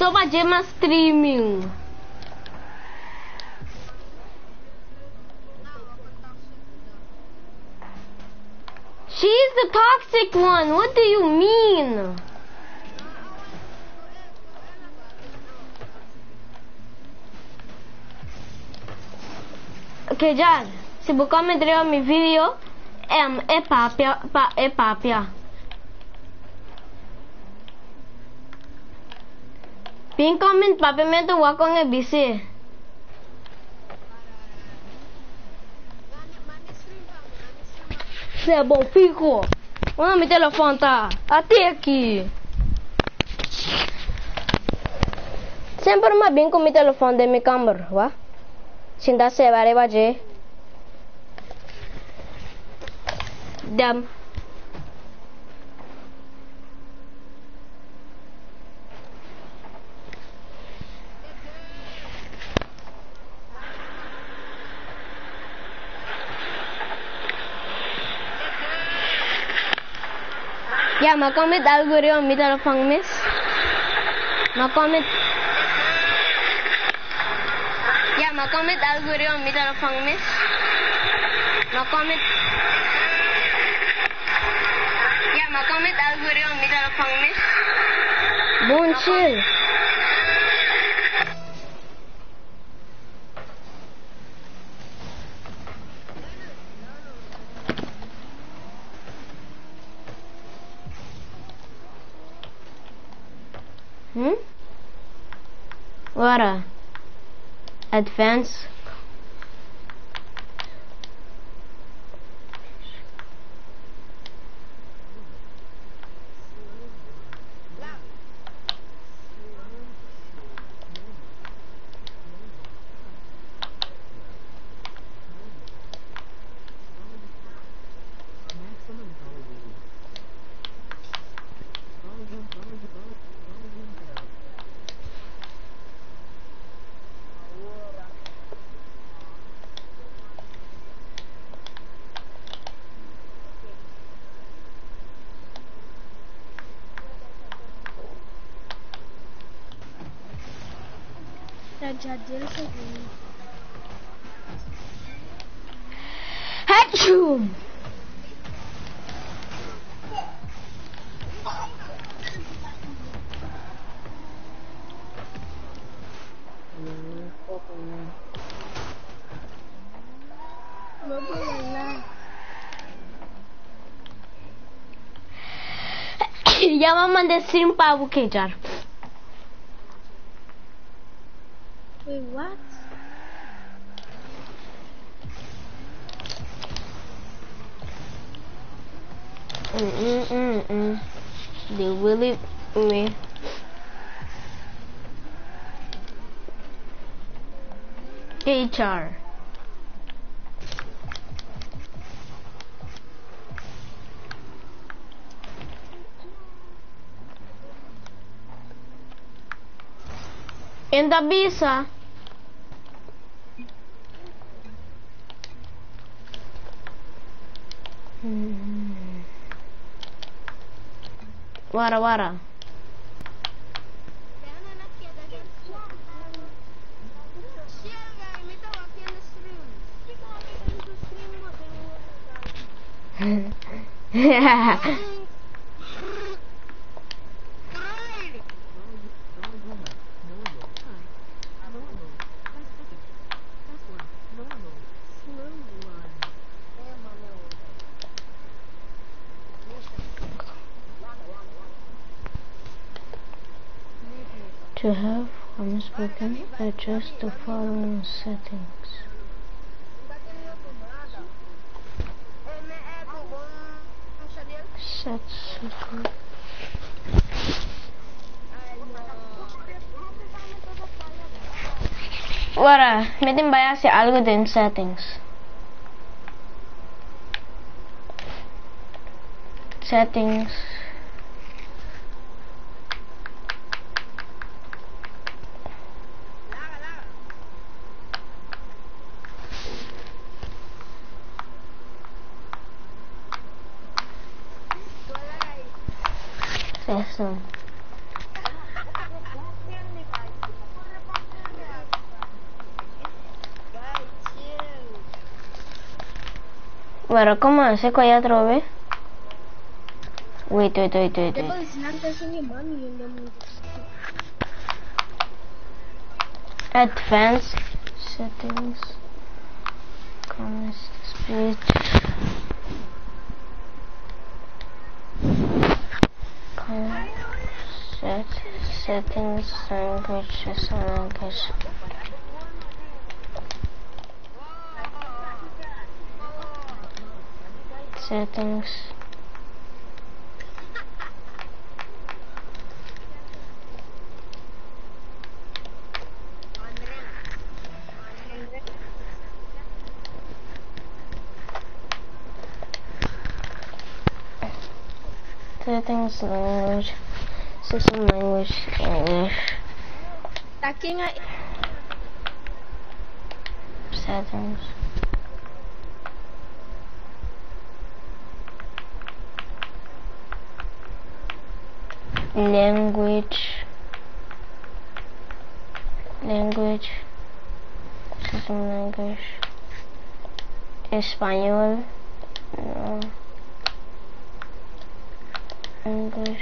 só fazer mais streaming. She's the toxic one. What do you mean? Okay, Jar. Se você me mi video, é papia. Pin comment papimento wakong e busy. Você é bom, fico. Olha meu telefone tá até aqui. Sempre mais bem com meu telefone de minha câmera, wá? Sinta se vai bater. Dam. Ya, ma comment algorithm mi telefon miss. Ma comment. Ya, ma comment algorithm mi telefon miss. Ma comment. Ya, ma comment algorithm mi telefon miss. Bon chill. What advance? Achoo! Ya vamos a decir para buquejar. Wait, what? They really me. HR. In the visa. Wara. Yeah. To have unspoken, adjust the following settings. Set secret. Wara, metin bayağı si algo din settings. Settings. Eso. Bueno, ¿cómo hace con otro vez? Wait. Depois ensinar que assim minha mãe e ainda muito. Advanced settings. Comments speech. Settings language. Settings. Settings language. System language English. Tá aqui na Settings. Language. System language. Español. No. English.